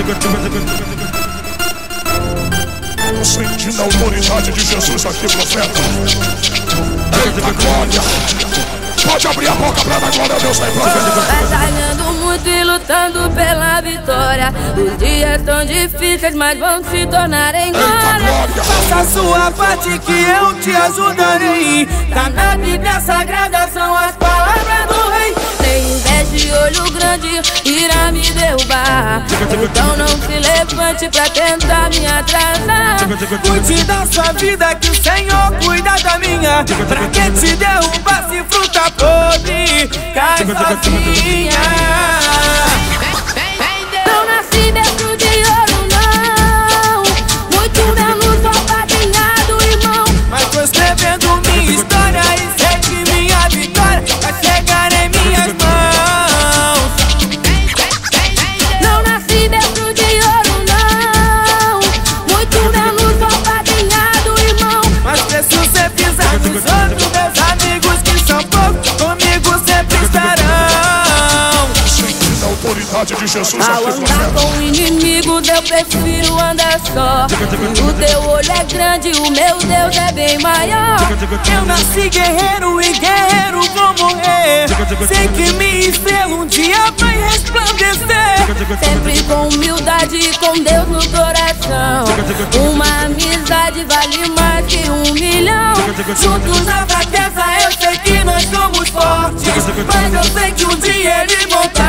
Sentindo a autoridade de Jesus aqui, profeta. Eita glória! Pode abrir a boca pra dar glória a Deus aí, profeta. Batalhando muito e lutando pela vitória. Os dias tão difíceis, mas vão se tornar em glória. Faça a sua parte que eu te ajudarei. Tá na Bíblia Sagrada, são as palavras do rei. Tem inveja e olho grande, irá me derrubar. Então não se levante pra tentar me atrasar. Cuide da sua vida que o Senhor cuida da minha. Pra que te derrubar se fruta podre cai sozinha? Não nasci dentro de ouro, não. Muito menos sou padrinhado, irmão. Mas tô escrevendo minha história e sei que minha vitória vai chegar em minhas mãos. Não nasci dentro de ouro, não. Muito menos sou padrinhado, irmão. Mas preciso ser pisar nos outros. Meus amigos que são poucos comigo sempre estarão. Sentindo a autoridade de Jesus Ao aqui, andar profeta. com inimigos eu prefiro andar só. O teu olho é grande, o meu Deus é bem maior. Eu nasci guerreiro e guerreiro vou morrer. Sei que minha estrela um dia vai resplandecer. Sempre com humildade e com Deus no coração. Uma amizade vale mais que 1 milhão. Juntos na fraqueza eu sei que nós somos fortes. Mas eu sei que um dia eles vão